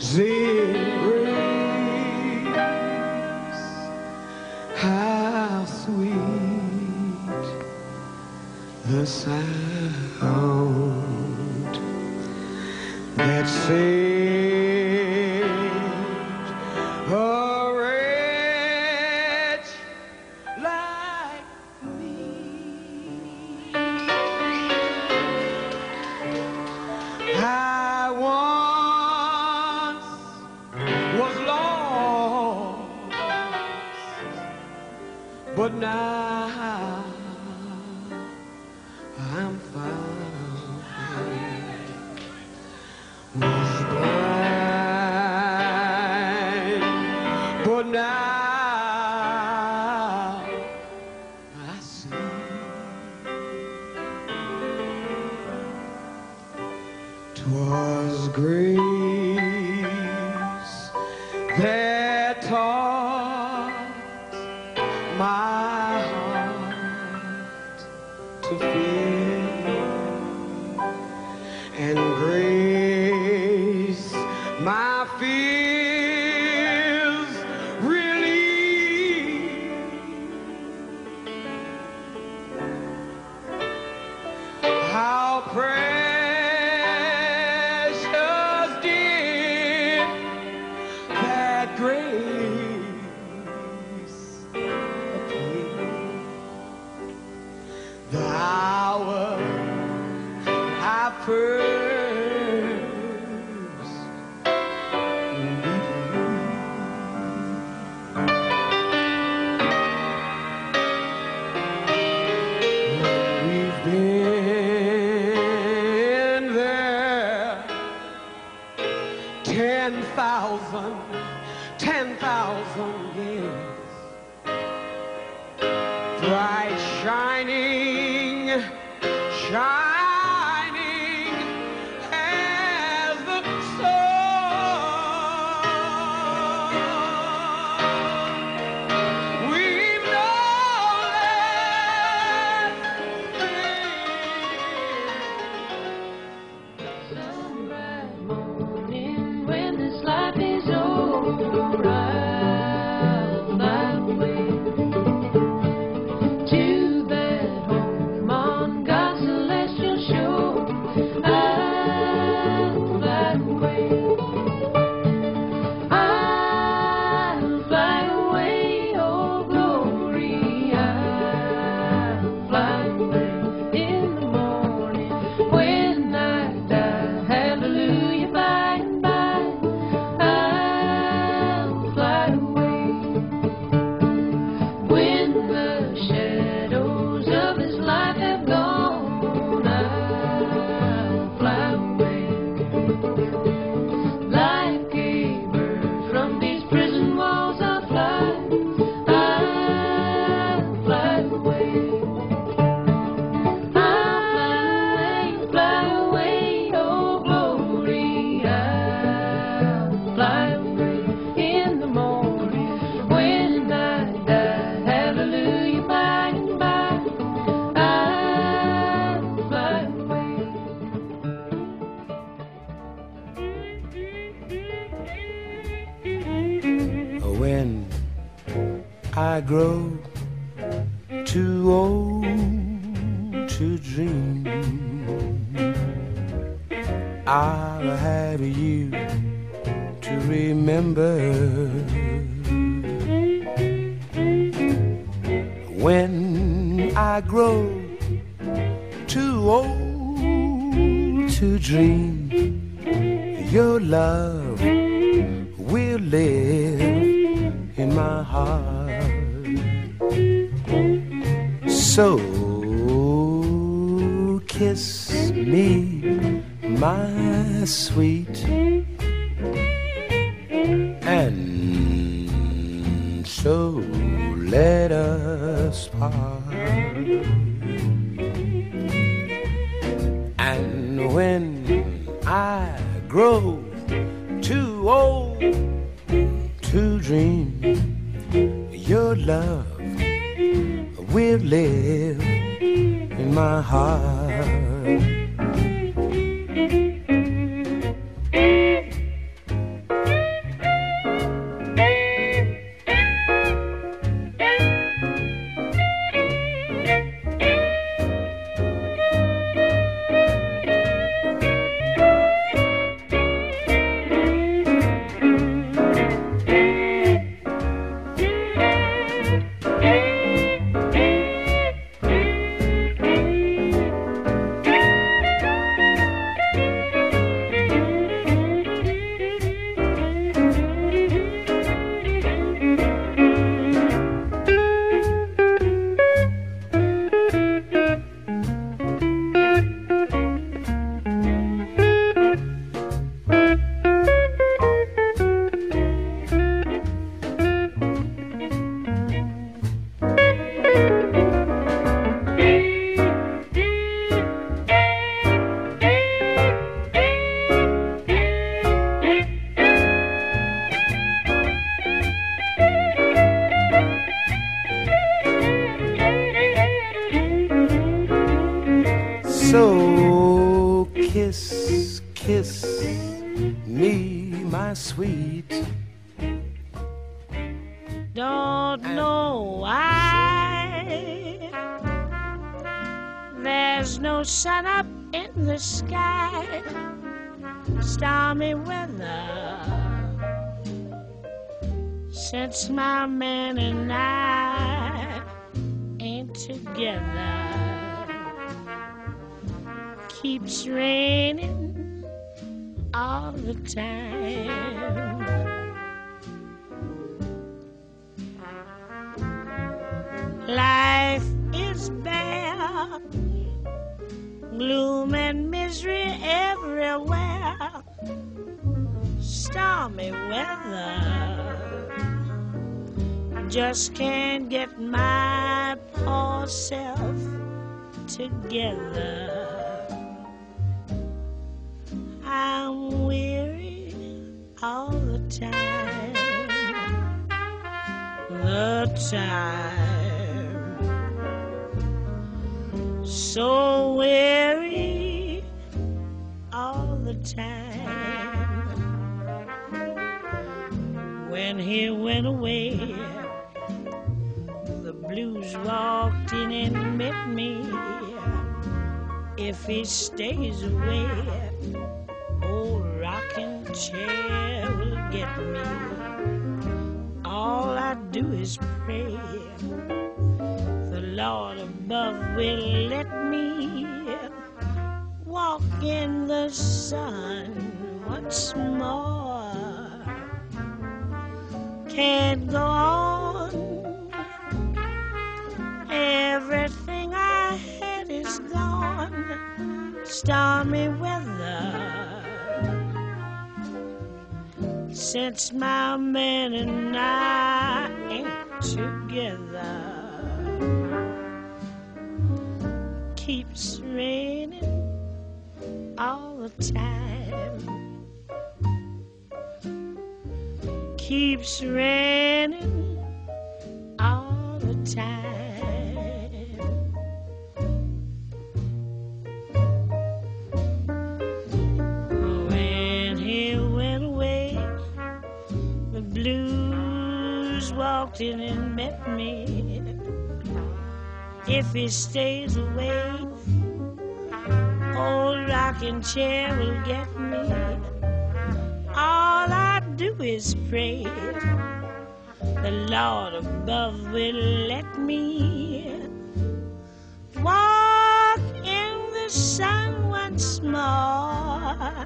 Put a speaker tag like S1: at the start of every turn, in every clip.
S1: grace, how sweet the sound that saved a wretch like me. I once was lost, but now I'm found. Was blind, but now I see. 'Twas grace that taught my heart to fear, and grace my fears relieve. How precious did that grace appear, the hour I first we've been there 10,000 years, bright shining as the sun. We've known that
S2: Some bright morning when this life is over, I'll fly away to that home on God's celestial shore. I'll fly away. I'll fly away, oh glory. I'll fly away in the morning when I die. Hallelujah, by and by. I'll fly away. When the shadows of this life have gone, I'll fly away. Like a bird from these prison walls I'll fly. I'll fly away. I'll fly away, oh glory. I'll fly away in the morning when I die. Hallelujah, by and by. I'll fly away.
S1: when I grow too old to dream, I'll have you to remember. When I grow too old to dream, your love will live in my heart. So kiss me, my sweet, and so let us part. And when I grow too old to dream, your love will live in my heart. So kiss, kiss me, my sweet.
S2: Don't know why there's no sun up in the sky. Stormy weather since my man and I ain't together. Keeps raining all the time. Life is bare, gloom and misery everywhere. Stormy weather, just can't get my poor self together. I'm weary all the time, so weary all the time. When he went away, the blues walked in and met me. If he stays away, old rocking chair will get me. All I do is pray the Lord above will let me walk in the sun once more. Can't go on, everything I had is gone. Stormy weather since my man and I ain't together. Keeps raining all the time. Keeps raining all the time. When he went away, the blues walked in and met me. If he stays away, old rocking chair will get me. All I do is pray the Lord above will let me walk in the sun once more.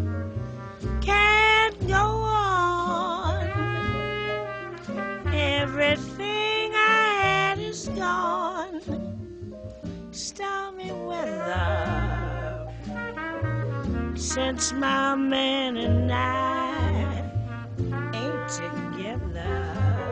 S2: Can't go on, everything I had is gone. Stormy weather since my man and I ain't together.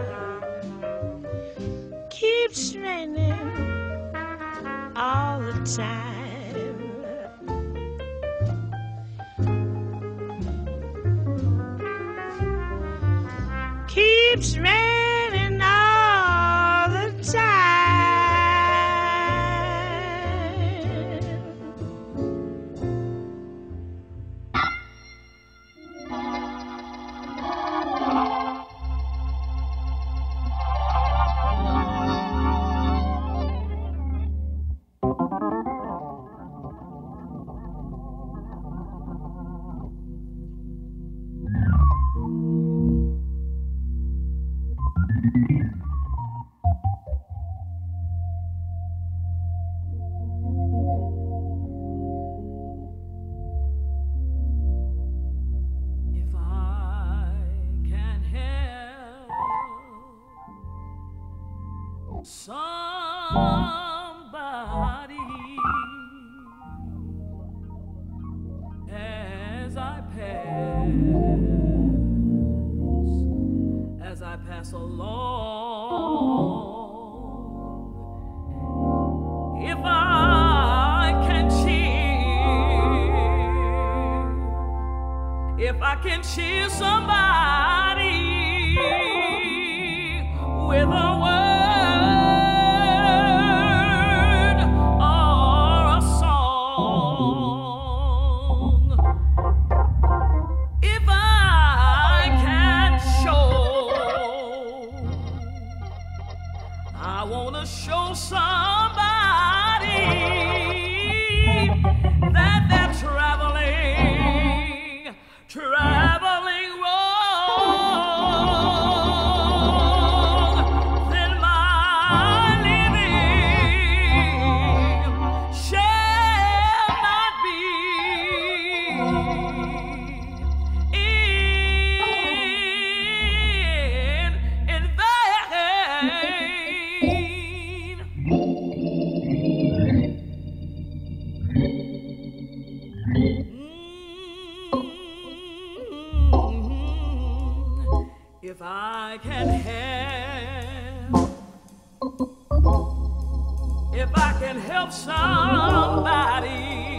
S2: Keeps raining all the time. Keeps raining all the time.
S3: Somebody as I pass along, if I can cheer somebody with a word or a song. if I can help, if I can help somebody.